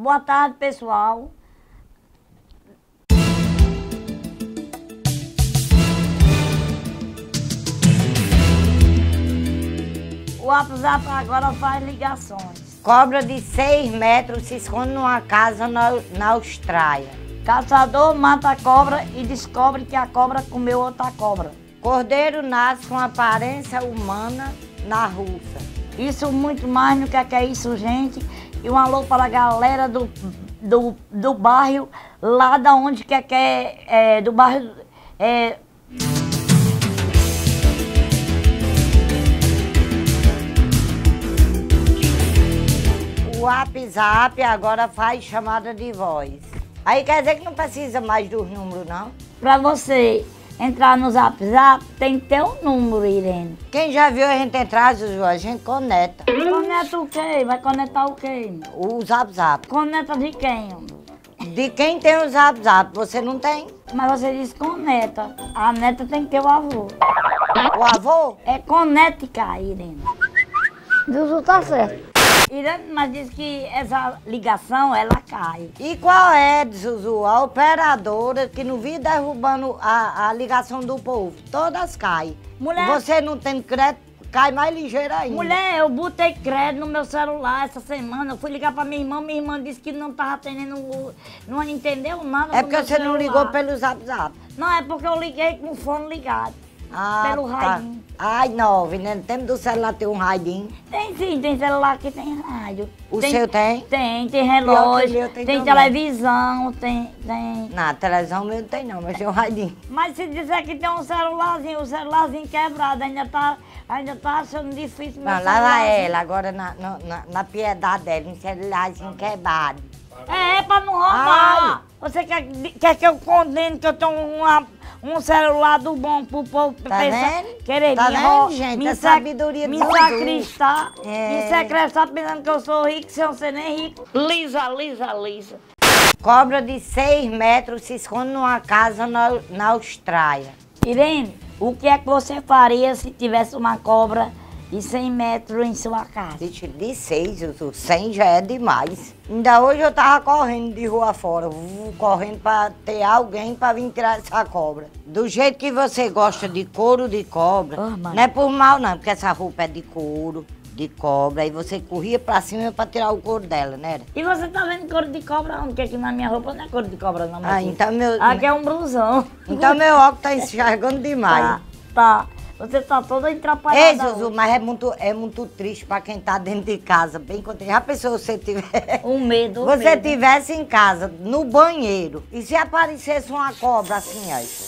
Boa tarde, pessoal. O WhatsApp agora faz ligações. Cobra de 6 metros se esconde numa casa na Austrália. Caçador mata a cobra e descobre que a cobra comeu outra cobra. Cordeiro nasce com aparência humana na Rússia. Isso muito mais do que é isso, gente. E um alô para a galera do bairro, lá da onde do bairro... O WhatsApp agora faz chamada de voz. Aí quer dizer que não precisa mais dos números, não? Para você entrar no WhatsApp, tem que ter um número, Irene. Quem já viu a gente entrar, Zuzu, a gente conecta. Conecta o quê? Vai conectar o quê? O Zap. Conecta de quem? De quem tem o Zap? Você não tem? Mas você disse conecta. A neta tem que ter o avô. O avô? É conética, Irene. Zuzu tá certo. Irene, mas diz que essa ligação, ela cai. E qual é, Zuzu, a operadora que não vive derrubando a ligação do povo? Todas caem. Mulher... Você não tem crédito, cai mais ligeiro ainda. Mulher, eu botei crédito no meu celular essa semana. Eu fui ligar pra minha irmã disse que não tava atendendo, não entendeu nada. É porque você não ligou pelo Zap? Não, é porque eu liguei com o fone ligado. Pelo radinho. Ai, não, no tempo do celular tem um radinho. Tem sim, tem celular que tem rádio. O seu tem? Tem relógio, tem televisão, tem... Na televisão meu não tem não, mas tem um radinho. Mas se dizer que tem um celularzinho, o celularzinho quebrado, ainda tá achando difícil meu não, lá vai ela, agora na piedade dela, um celularzinho quebrado. É pra não roubar. Ai. Você quer que eu condene que eu tenho um celular do bom pro povo querer tá me roubar, gente? É sabedoria me sacristar, me secretar pensando que eu sou rico, se eu não ser nem rico. Lisa. Cobra de 6 metros se esconde numa casa na Austrália. Irene, o que é que você faria se tivesse uma cobra de 100 metros em sua casa? De 6, 100 já é demais. Ainda hoje eu tava correndo de rua fora, correndo pra ter alguém pra vir tirar essa cobra. Do jeito que você gosta de couro de cobra, não é por mal não, porque essa roupa é de couro, de cobra, aí você corria pra cima pra tirar o couro dela, né? E você tá vendo couro de cobra onde? Porque aqui na minha roupa não é couro de cobra não. Então meu... Aqui é um blusão. Então meu óculos tá enxergando demais. Tá. Você tá toda atrapalhada. Ei, Zuzu, mas é muito triste pra quem tá dentro de casa, bem contente. Já pensou se você tiver... Você tivesse em casa, no banheiro, e se aparecesse uma cobra assim,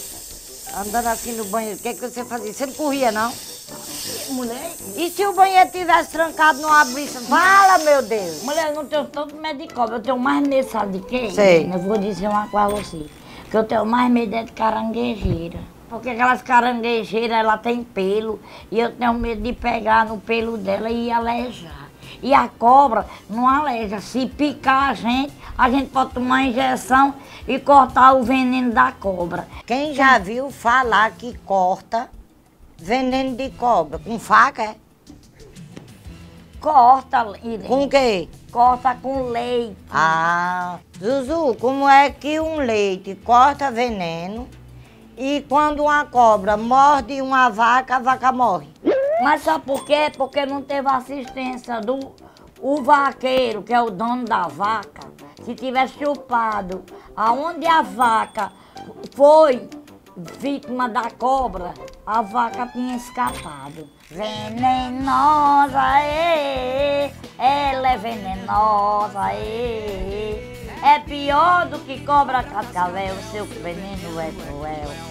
ó, andando assim no banheiro, o que você fazia? Você não corria, não? Mulher... E se o banheiro tivesse trancado, não abrisse? Fala, meu Deus! Mulher, eu não tenho tanto medo de cobra, eu tenho mais medo, sabe de quê? Sei. Eu vou dizer uma coisa a você, que eu tenho mais medo é de caranguejeira. Porque aquelas caranguejeiras, ela tem pelo, e eu tenho medo de pegar no pelo dela e alejar. E a cobra não aleja. Se picar a gente pode tomar injeção e cortar o veneno da cobra. Quem já viu falar que corta veneno de cobra? Com faca, é? Corta, Irene. Com o quê? Corta com leite. Zuzu, como é que um leite corta veneno? E quando uma cobra morde uma vaca, a vaca morre. Mas sabe por quê? Porque não teve assistência o vaqueiro, que é o dono da vaca. Se tivesse chupado aonde a vaca foi vítima da cobra, a vaca tinha escapado. Venenosa, ela é venenosa, é pior do que cobra cascavel, seu veneno é cruel.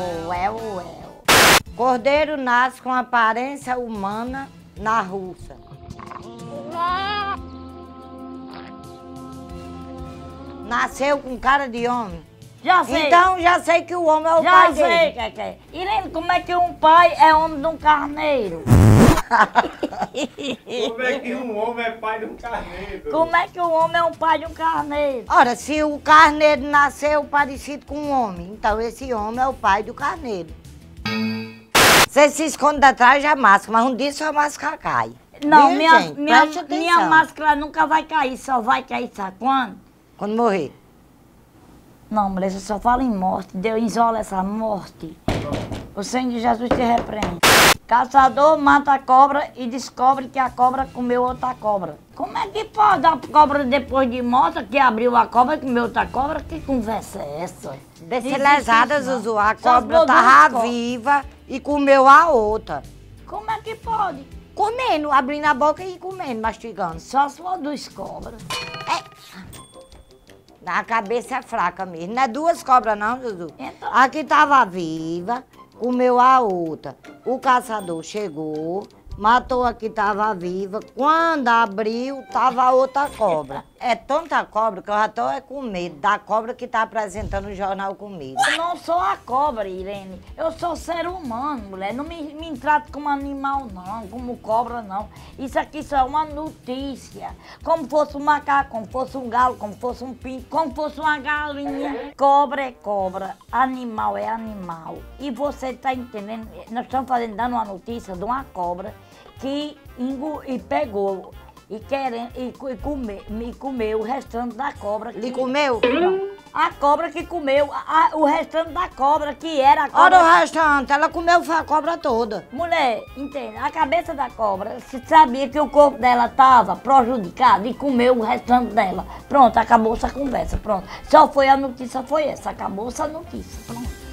Cordeiro nasce com aparência humana na Rússia. Nasceu com cara de homem. Já sei. Então já sei que o homem é o pai dele. Já sei que é. Irene, como é que um pai é homem de um carneiro? Como é que um homem é pai de um carneiro? Como é que um homem é um pai de um carneiro? Ora, se o carneiro nasceu parecido com um homem, então esse homem é o pai do carneiro. Você se esconde atrás da máscara, mas um dia sua máscara cai. Não, Viu, minha, gente? minha, Preste minha atenção. máscara nunca vai cair, só vai cair, sabe quando? Quando morrer. Não, mulher, você só fala em morte. Deus isola essa morte. O sangue de Jesus te repreende. Caçador mata a cobra e descobre que a cobra comeu outra cobra. Como é que pode a cobra depois de morta que abriu a cobra e comeu outra cobra? Que conversa é essa? Desse Existe lesada, isso, não. Zuzu, a Só cobra as tava duas viva e comeu a outra. Como é que pode? Comendo, abrindo a boca e comendo, mastigando. Só se for duas cobras. A cabeça é fraca mesmo. Não é duas cobras não, Zuzu. Então- A que tava viva, comeu a outra. O caçador chegou, matou a que tava viva. Quando abriu, tava a outra cobra. É tanta cobra que eu já tô com medo da cobra que tá apresentando o Jornal Comigo. Eu não sou a cobra, Irene. Eu sou ser humano, mulher. Não me trate como animal, não. Como cobra, não. Isso aqui só é uma notícia. Como fosse um macaco, como fosse um galo, como fosse um pinto, como fosse uma galinha. Cobra é cobra. Animal é animal. E você tá entendendo? Nós estamos dando uma notícia de uma cobra que pegou e comeu o restante da cobra. Lhe comeu? A cobra que comeu o restante da cobra, que era a Olha cobra. o restante, ela comeu a cobra toda. Mulher, entende? A cabeça da cobra, você sabia que o corpo dela estava prejudicado e comeu o restante dela. Pronto, acabou essa conversa, pronto. Só foi a notícia, foi essa, acabou essa notícia, pronto.